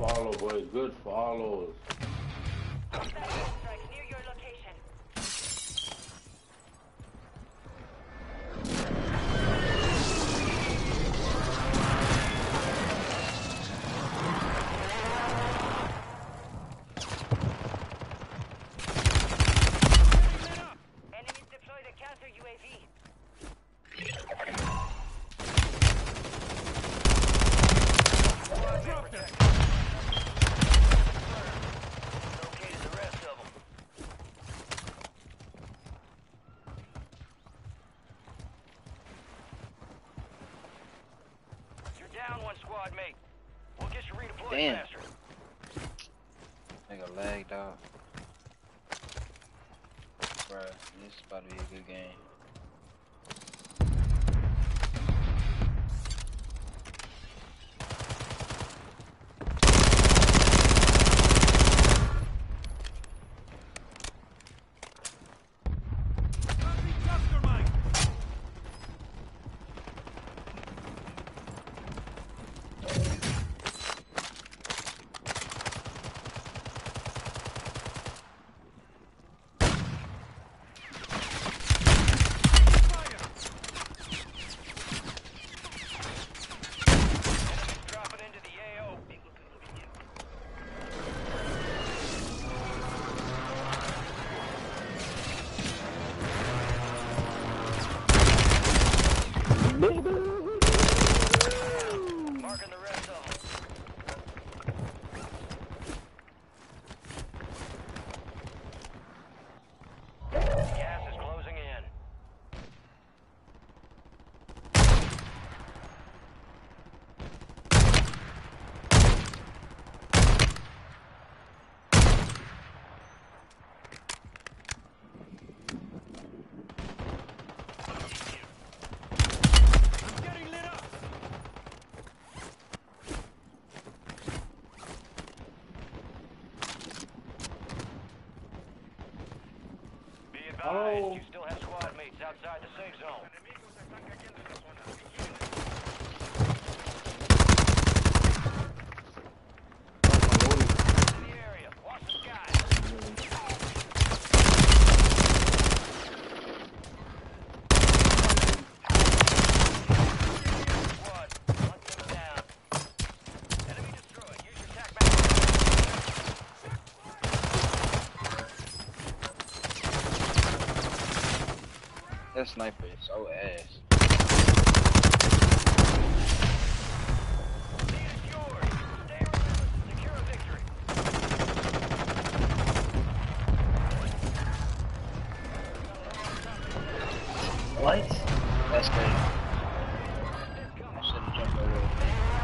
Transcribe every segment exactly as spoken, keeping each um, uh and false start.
follow, boy. Good follows. Strike near your location. Enemies deploy the counter U A V. Dropped it. Located the rest of them. You're down one squad mate. We'll get you redeployed Damn. faster. Nigga lagged off. Bruh, this is about to be a good game. Copy cluster mine. Fire. Enemies dropping into the A O. Marking the rest of them. Gas is closing in. I'm getting lit up. Be advised, Oh. you still have squad mates outside the safe zone. In the area. Watch the skies. Squad, hunt them down. Enemy destroyed. Use your tac back. That sniper is so ass. Lead is yours. Stay relentless and secure a victory. What? That's great. I should have jumped over it.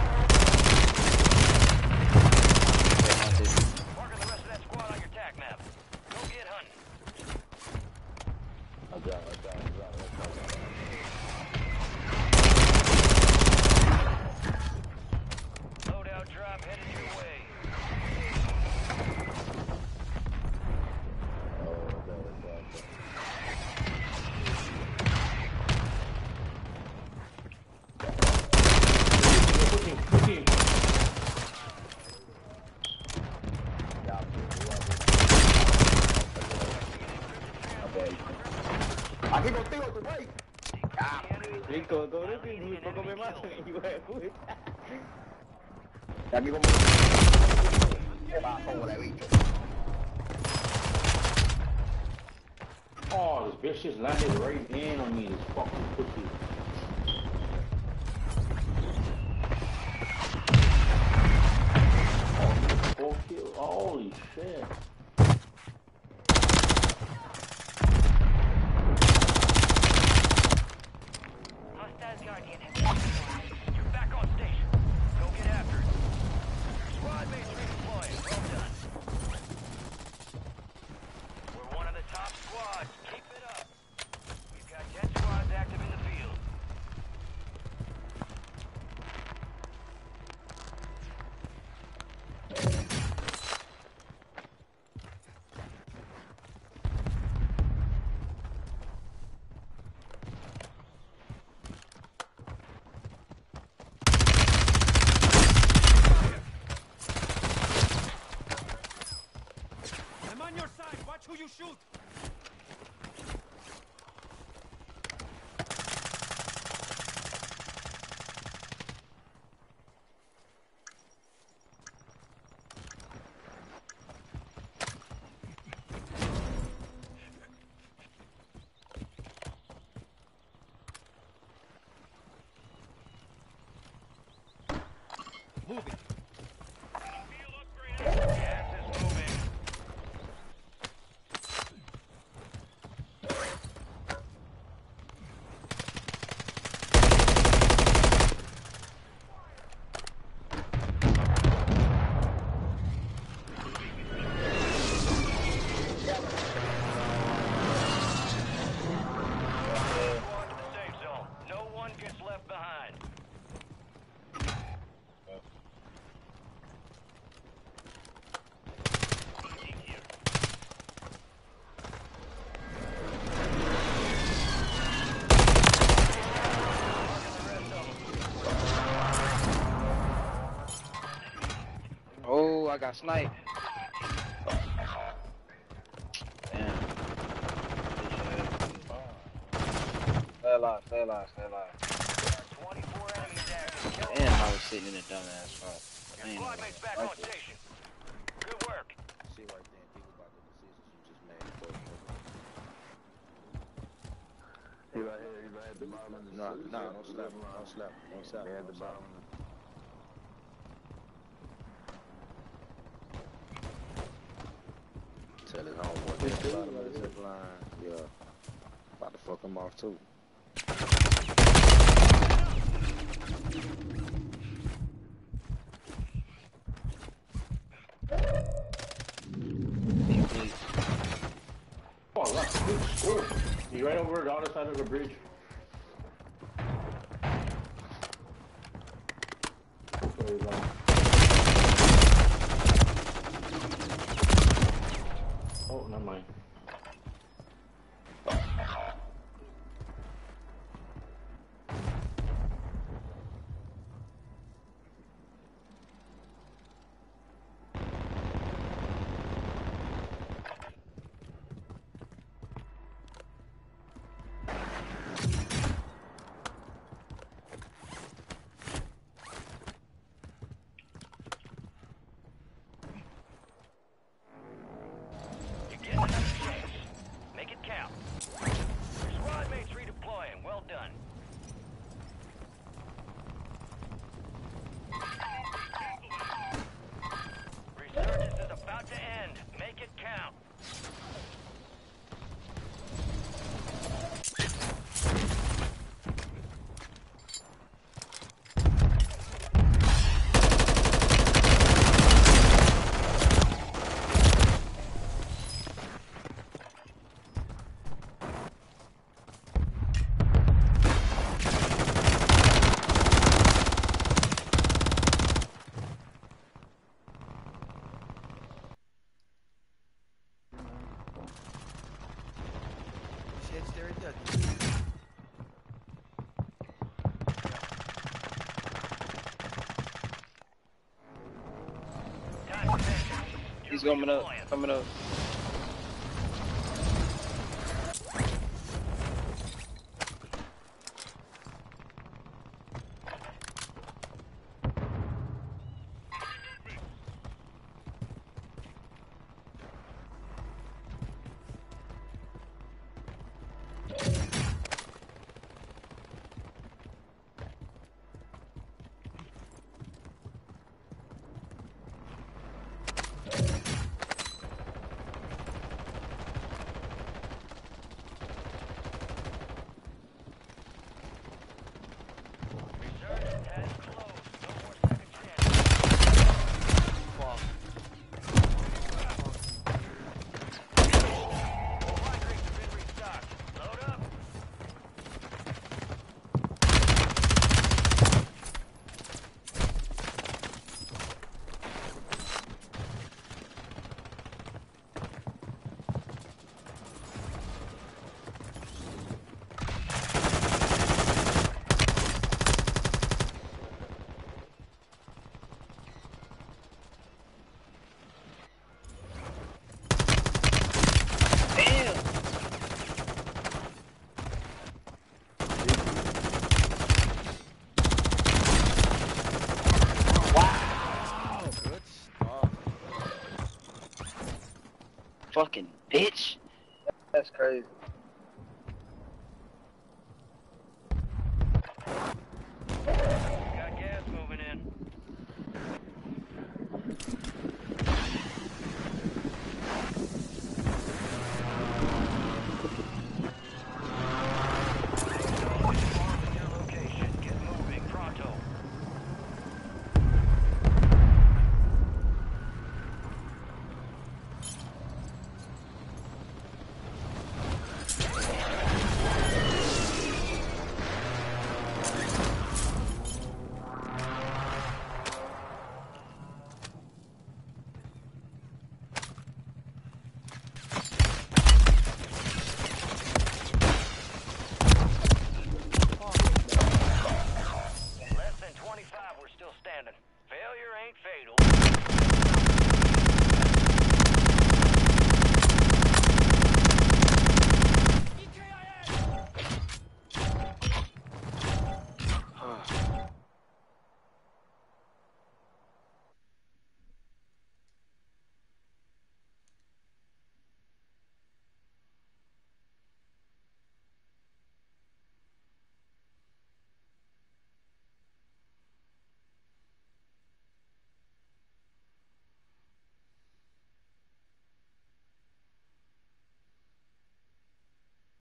Yeah, I did. Marking the rest of that squad on your tac map. Go get hunting. I got it, I got it, I got it, I got it. Loadout drop headed your way. Oh, I got it, I got it. Cooking, cooking. Yeah, aquí contigo, tu güey. Rico, todo eso y muy poco me matan, hijo de puta. Y aquí como... Se va, como de bicho. Oh, this bitch just landed right in on me, this fucking pussy. Oh, full kill. Holy shit. Hostile Guardian. You're back on station. Go get after it. Your squad mates redeploying. Well done. We're one of the top squads. Keep it up. We've got ten squads active in the field. your side. Watch who you shoot. Moving. Gas is moving. Squad to the safe zone. No one gets left behind. Oh, I got sniped. Damn. Stay alive, stay alive, stay alive. twenty-four enemies active. Kill Damn, I was sitting in a dumbass spot. I ain't know squad mates back like on this. station. Good work. See right there and think about the decisions you just made. He right here, he's right at the bottom of the No, no, don't slap, don't slap, don't slap. He at the bottom of the Tell his homeboy get the bottom of the zip line. Yeah. About to fuck him off too. Oh, left. Good score. He's right over the other side of the bridge. There you go. Oh, never mind. You're getting another chance. Make it count. Your squad mates redeploying. Well done. Resurgence is about to end. Make it count. Time for vengeance. He's You're coming up, redeploying. coming up. fucking bitch. That's crazy.